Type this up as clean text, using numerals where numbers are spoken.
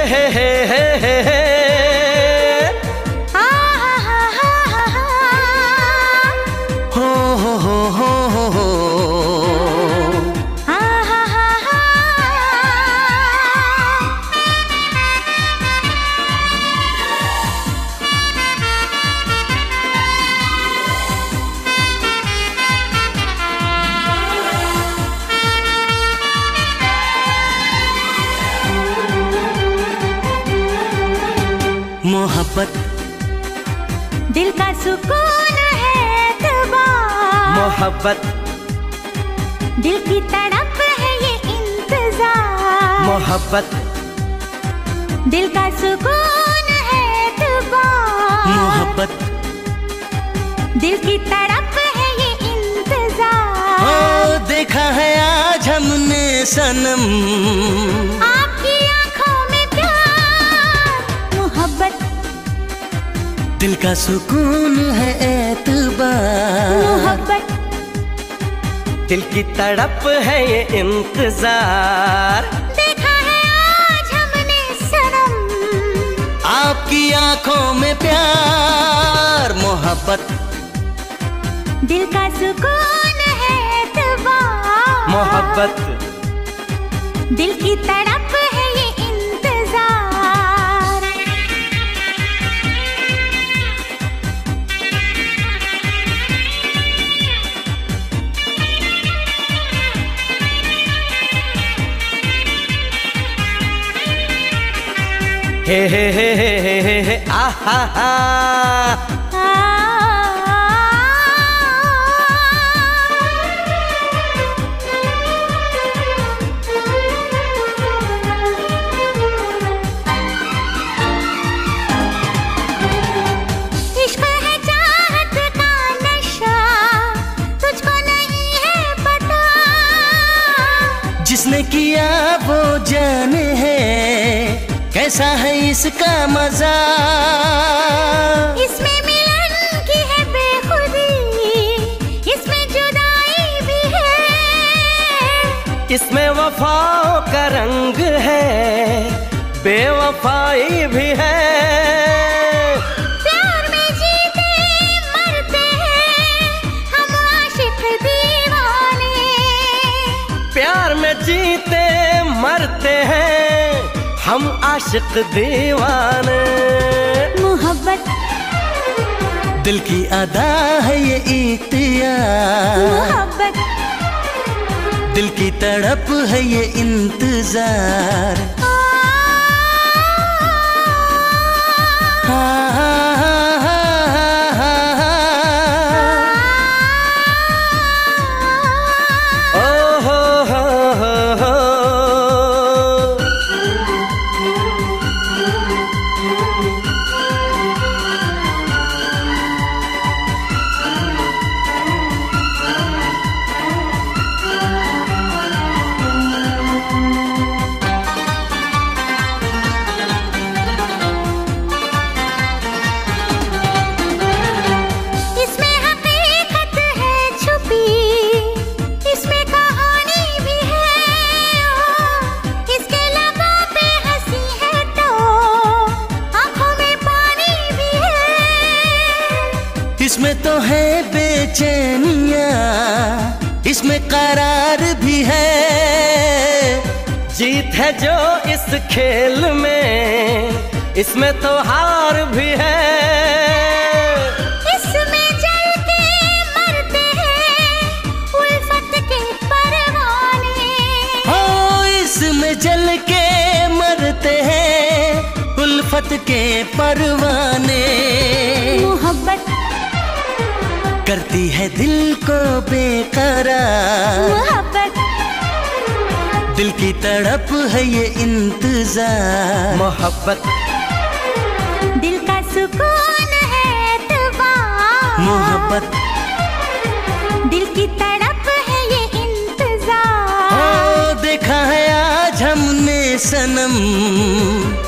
मोहब्बत दिल का सुकून है एतबार, मोहब्बत दिल की तड़प है ये इंतजार, मोहब्बत दिल का सुकून है एतबार, मोहब्बत दिल की तड़प है ये इंतजार। ओ देखा है आज हमने सनम आपकी आंखों में प्यार, मोहब्बत दिल का सुकून है एतबार, मोहब्बत दिल की तड़प है ये इंतजार। देखा है आज हमने सनम आपकी आंखों में प्यार, मोहब्बत दिल का सुकून है एतबार, मोहब्बत दिल की तड़प है ये इंतजार। हे हे हे हे हे हे आहा हा। इश्क है चाहत का नशा, तुझको नहीं है पता, जिसने किया वो जाने है कैसा है इसका मजा। इसमें मिलन की है बेखुदी, इसमें जुदाई भी है, इसमें वफाओं का रंग है, बेवफाई भी है। प्यार में जीते मरते हैं हम आशिक दीवाने, प्यार में जीते मरते हैं हम आशिक दीवाने। मोहब्बत दिल की अदा है ये इख्तियार, मोहब्बत दिल की तड़प है ये इंतजार। इसमें तो है बेचैनियाँ, इसमें करार भी है, जीत है जो इस खेल में, इसमें तो हार भी है। इसमें जल के मरते हैं उल्फत के परवाने, हो इसमें जल के मरते हैं उल्फत के परवाने। मोहब्बत करती है दिल को बेकरार, मोहब्बत दिल की तड़प है ये इंतजार। मोहब्बत दिल का सुकून है एतबार, मोहब्बत दिल की तड़प है ये इंतजार। ओ देखा है आज हमने सनम